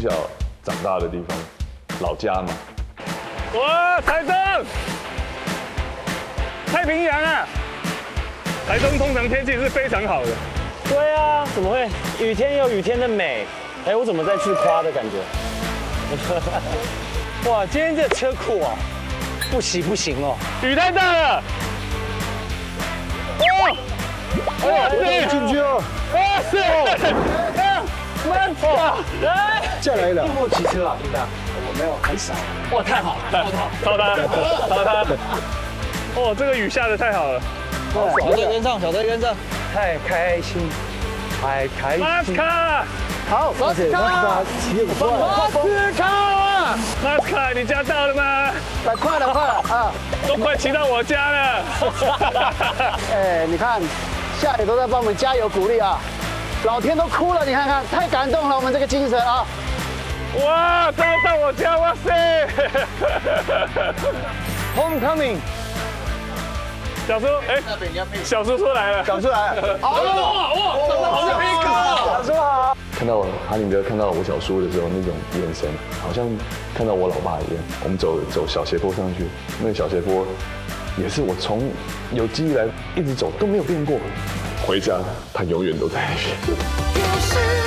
小长大的地方，老家嘛。 哇，台东，太平洋啊！台东通常天气是非常好的。 对啊，怎么会？雨天有雨天的美。哎，我怎么在自夸的感觉？哇，今天这车库啊，不洗不行哦。 雨太大了。哦，哇塞， 进去哦！ 哇塞，慢跑，来， 再来了。 我骑车啊，现在我没有，很少。哇，太好了， 超他，超他。哦，这个雨下的太好了。 小队跟上，小队跟上，太开心，太开马斯心。 卡， 好，马斯卡骑很快。 马斯卡，马斯卡，你家到了吗？ 快了啊！ 都快骑到我家了。 哎，你看，下雨都在帮我们加油鼓励啊！老天都哭了，你看看，太感动了，我们这个精神啊！ 哇，终于到我家，哇塞 Homecoming， 小叔，哎，小叔叔来了， 小叔来了， 哇，好像黑哥， 小叔好。 看到哈林哥看到我小叔的时候，那种眼神，好像看到我老爸一样。我们走小斜坡上去，那个小斜坡也是我从有记忆来一直走都没有变过。回家，他永远都在那边。